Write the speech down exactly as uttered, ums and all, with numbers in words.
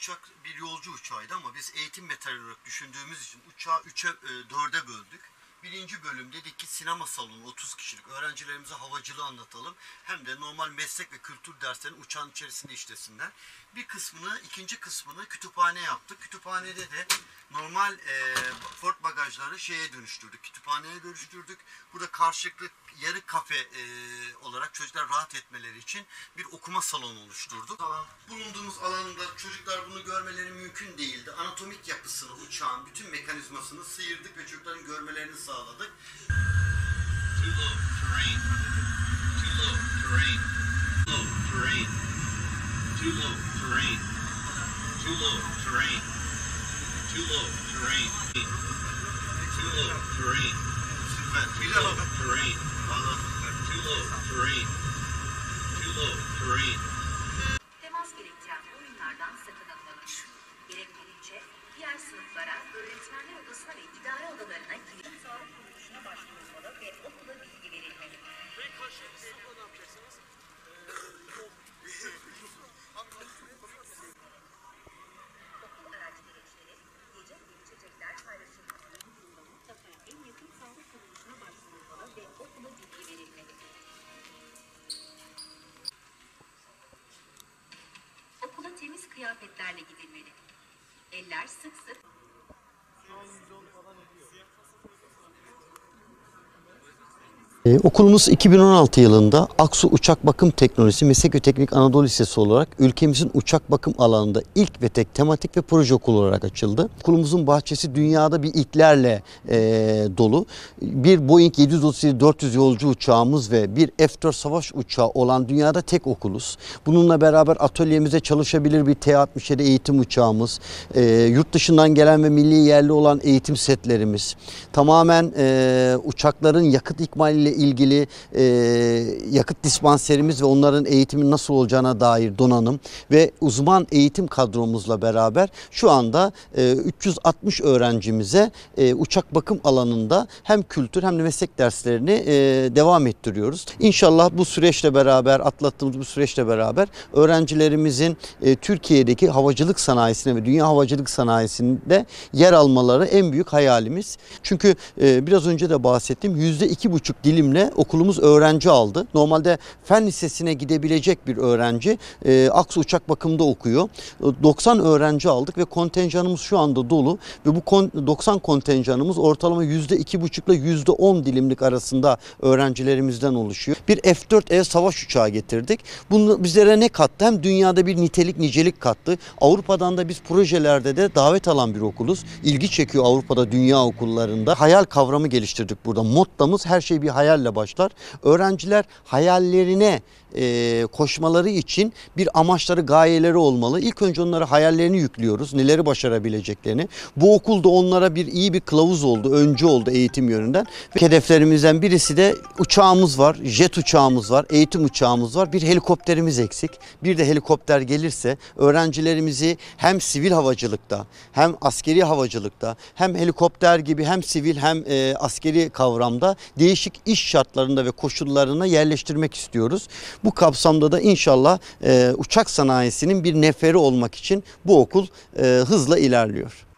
uçak bir yolcu uçağıydı ama biz eğitim materyali olarak düşündüğümüz için uçağı üçe dörde böldük. Birinci bölüm dedik ki sinema salonu otuz kişilik öğrencilerimize havacılığı anlatalım. Hem de normal meslek ve kültür derslerini uçağın içerisinde işlesinler. Bir kısmını, ikinci kısmını kütüphane yaptık. Kütüphanede de normal e, Ford bagajları şeye dönüştürdük. Kütüphaneye dönüştürdük. Burada karşılıklı yarı kafe e, olarak çocuklar rahat etmeleri için bir okuma salonu oluşturduk. Bulunduğumuz alanda çocuklar bunu görmeleri mümkün değildi. Anatomik yapısını, uçağın bütün mekanizmasını sıyırdık ve çocukların görmelerini sağladık. Too low terrain. Too low terrain. Low terrain. Too low terrain. Too low terrain. Too low terrain. Too low terrain. Süper. Too low terrain. Too low terrain. Too low terrain. Temas gerektiren oyunlardan sakınılmalı. Gerektiğince diğer sınıflara, öğretmenler odasına ve idare odalarına girip sağlık kuruluşuna başvurulmalı ve okula bilgi verilmeli. Okul araç gereçleri, yiyecek ve içecekler paylaşılmalı. Mutlaka en yakın sağlık kuruluşuna başvurulmalı ve okula bilgi verilmeli. Okula temiz kıyafetlerle gidilmeli. Eller sık sık Ee, okulumuz iki bin on altı yılında Aksu Uçak Bakım Teknolojisi Meslek ve Teknik Anadolu Lisesi olarak ülkemizin uçak bakım alanında ilk ve tek tematik ve proje okulu olarak açıldı. Okulumuzun bahçesi dünyada bir ilklerle e, dolu. Bir Boeing yedi yüz otuz yedi dört yüz yolcu uçağımız ve bir F dört savaş uçağı olan dünyada tek okuluz. Bununla beraber atölyemizde çalışabilir bir T altmış yedi eğitim uçağımız, e, yurt dışından gelen ve milli yerli olan eğitim setlerimiz, tamamen e, uçakların yakıt ikmaliyle ilgili e, yakıt dispanserimiz ve onların eğitimin nasıl olacağına dair donanım ve uzman eğitim kadromuzla beraber şu anda e, üç yüz altmış öğrencimize e, uçak bakım alanında hem kültür hem de meslek derslerini e, devam ettiriyoruz. İnşallah bu süreçle beraber, atlattığımız bu süreçle beraber öğrencilerimizin e, Türkiye'deki havacılık sanayisine ve dünya havacılık sanayisinde yer almaları en büyük hayalimiz. Çünkü e, biraz önce de bahsettim, yüzde iki buçuk dilimle okulumuz öğrenci aldı. Normalde fen lisesine gidebilecek bir öğrenci e, Aksu Uçak Bakım'da okuyor. doksan öğrenci aldık ve kontenjanımız şu anda dolu ve bu kon, doksan kontenjanımız ortalama yüzde iki buçuk ile yüzde on dilimlik arasında öğrencilerimizden oluşuyor. Bir F dört E savaş uçağı getirdik. Bunu bizlere ne kattı? Hem dünyada bir nitelik nicelik kattı. Avrupa'dan da biz projelerde de davet alan bir okuluz. İlgi çekiyor Avrupa'da dünya okullarında. Hayal kavramı geliştirdik burada. Mottomuz her şey bir hayalle başlar. Öğrenciler hayallerine e, koşmaları için bir amaçları, gayeleri olmalı. İlk önce onlara hayallerini yüklüyoruz. Neleri başarabileceklerini. Bu okulda onlara bir iyi bir kılavuz oldu. Öncü oldu eğitim yönünden. Ve hedeflerimizden birisi de uçağımız var. Jet uçağımız var. Eğitim uçağımız var. Bir helikopterimiz eksik. Bir de helikopter gelirse öğrencilerimizi hem sivil havacılıkta hem askeri havacılıkta hem helikopter gibi hem sivil hem e, askeri kavramda değişik iş şartlarında ve koşullarına yerleştirmek istiyoruz. Bu kapsamda da inşallah e, uçak sanayisinin bir neferi olmak için bu okul e, hızla ilerliyor.